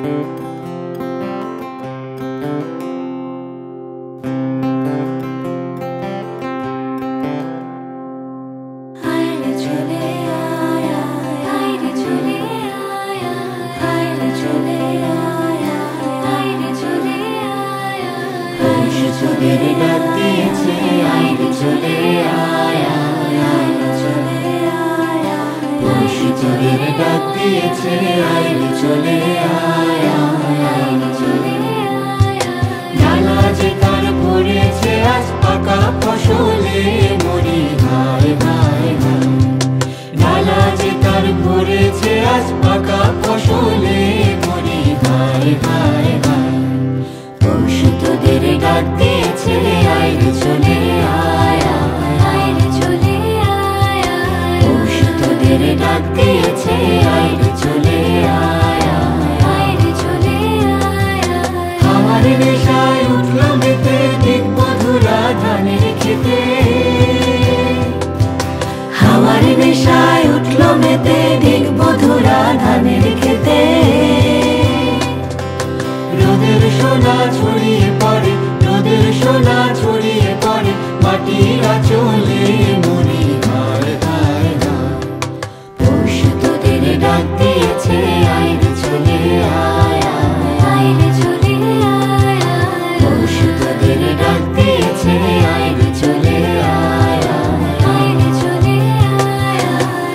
তোদের ডাক দিয়েছে আইরে চলে আয়া, আইরে চলে আয়া। পরশু তোদের ডাক দিয়েছে আইরে চলে আয়া, আইরে চলে আয়া। ডালা যে তার পড়েছে আজ পাকা ফসলে মরি ভাই ভাই ভাই। ডালা যে তার পড়েছে আজ পাকা ফসলে মরি ভাই ভাই ভাই। পরশু তোদের ডাক দিয়েছে আইরে চলে আয়া, আইরে চলে আয়া। পরশু তোদের ডাক দিয়েছে আইরে চলে আয়া, আইরে চলে আয়া। আমার নেশায় উঠলো মেতে দিক মধুরা ধানের খেতে। আমার নেশায় উঠলো মেতে দিক মধুরা ধানের খেতে। রোদের সোনা ছড়িয়ে পড়ে, রোদের সোনা ছড়িয়ে পড়ে মাটির আঁচলে মরি ভাই ভাই ভাই। পরশু তোদের ডাক দিয়েছে আইরে চলে আয়া, আইরে চলে আয়া। পরশু তোদের ডাক দিয়েছে আইরে চলে আয়া, আইরে চলে আয়া।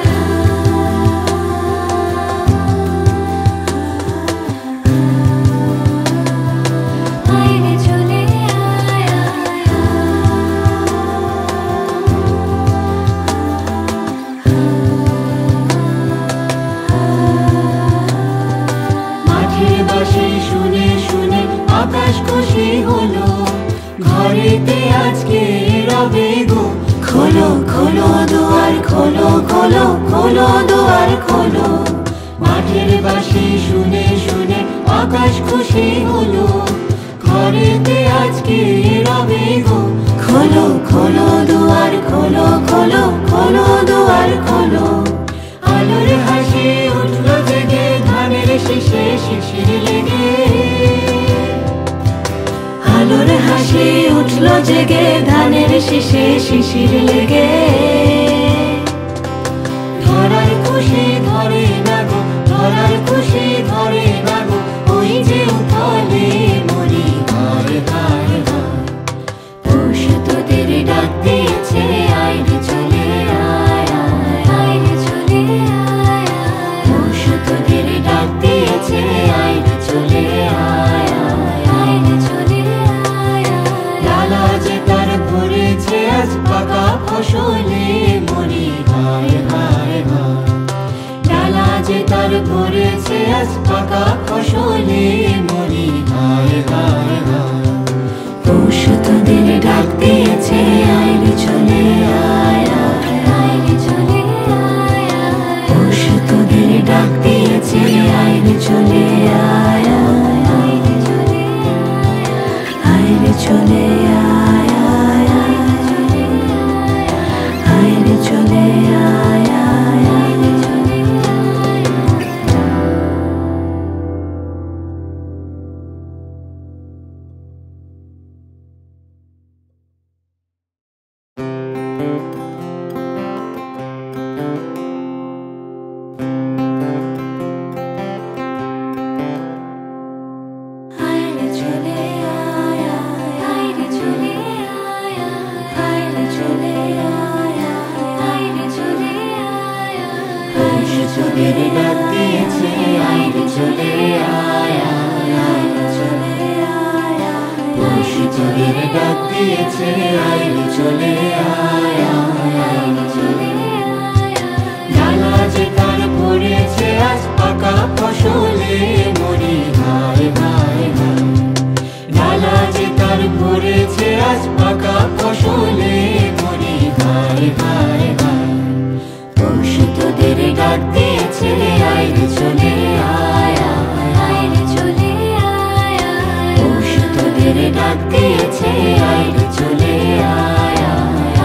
আইরে চলে আয়া। মাঠের বাঁশি শুনে শুনে আকাশ খুশি হলো, ঘরেতে আজকে রবে গো। খোলো খোলো দুয়ার খোলো, খোলো খোলো দুয়ার খোলো। মাঠের বাঁশি শুনে শুনে আকাশ খুশি হলো, ঘরেতে আজকে রবে গো। খোলো খোলো দুয়ার খোলো, খোলো খোলো দুয়ার খোলো। আলোর হাসি উঠলো জেগে ধানের শীষে শিশির লেগে। আলোর হাসি উঠলো জেগে ধানের শীষে শিশির লেগে। ধরার খুশি ধরে না গো, ধরার খুশি ধরে না গো। ওই যে উঠলে মরি ভাই ভাই ভাই। পরশু তোদের ডাক দিয়েছে আইরে চলে আয়া, আইরে চলে আয়া। পরশু তোদের ডাক দিয়েছে আইরে চলে আয়া, আইরে চলে আয়া। ডালা যে তার ভরেছে আজ পাকা ফসলে মরি ভাই ভাই ভাই। ডালা যে তার ভরেছে আজ পাকা ফসলে মরি ভাই ভাই ভাই। পরশু তোদের ডাক দিয়েছে আইরে চলে আয়া, আইরে চলে আয়া। পরশু তোদের ডাক দিয়েছে আইরে চলে আয়া, আইরে চলে আয়া। আইরে চলে আয়া, আইরে চলে আয়া, আইরে চলে আয়া। আইরে চলে আয়া, আইরে চলে আয়া। আইরে চলে আয়া, আইরে চলে আয়া। পরশু তোদের ডাক দিয়েছে আইরে চলে আয়া, আইরে চলে আয়া। পরশু তোদের ডাক দিয়েছে আইরে চলে আয়া, আইরে চলে আয়া। ডালা যে তার পড়েছে আজ পাকা ফসলে মরি ভাই ভাই ভাই। ডালা যে তার পড়েছে আজ পাকা ফসলে মরি ভাই ভাই ভাই। পরশু তোদের ডাক দিয়েছে আইরে চলে আয়া, আইরে চলে আয়া। পরশু তোদের ডাক দিয়েছে আইরে চলে আয়া,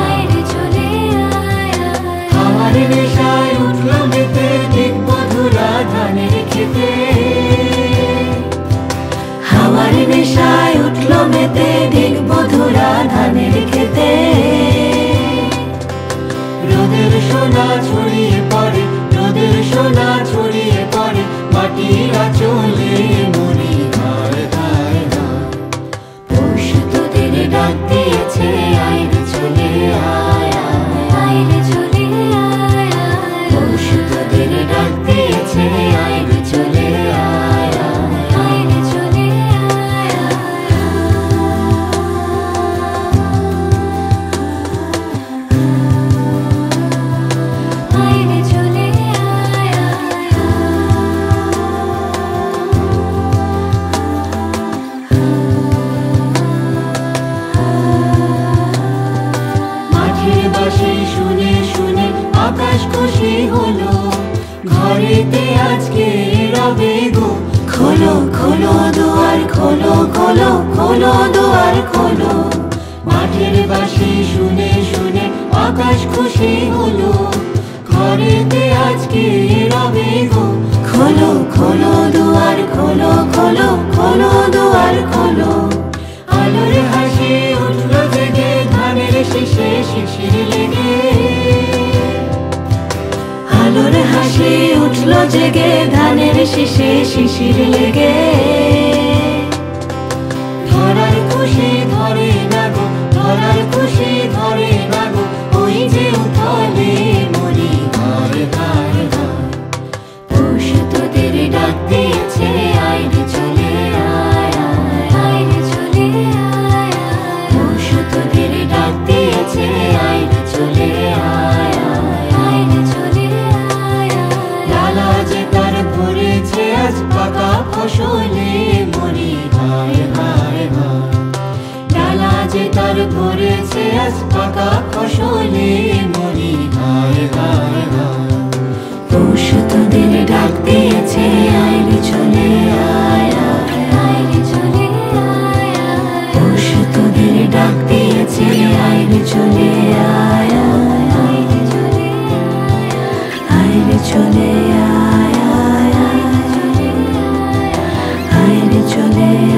হবে গো। খোলো খোলো দুয়ার খোলো, খোলো খোলো দুয়ার খোলো। আলোর হাসি উঠলো জেগে ধানের শীষে শিশির লেগে। আলোর হাসি উঠলো জেগে ধানের শীষে শিশির লেগে। ধরার খুশি ধরে না গো, ধরার খুশি ধরে না গো, ওই যে উঠলে মরি হায় হায় হায়। পৌষ তোদের ডাক দিয়েছে আয় রে চলে আয় আয়, আয় রে চলে আয় আয়। পৌষ তোদের ডাক দিয়েছে আয় রে চলে আয় আয়, আয় রে চলে আয় আয়। ডালা যে তার ভরেছে আজ পাকা ফসলে মরি হায় হায় হায়। ডালা যে তার ভরেছে আজ পাকা ফসলে মরি হায় হায় হায়। পৌষ তোদের ডাক দিয়েছে আয় রে চলে আয় আয়, আয় রে চলে আয় আয়। পৌষ তোদের ডাক দিয়েছে আয় রে চলে আয় আয়, আয় রে চলে আয় আয়। আয় রে চলে আয় আয়, আয় রে চলে আয়।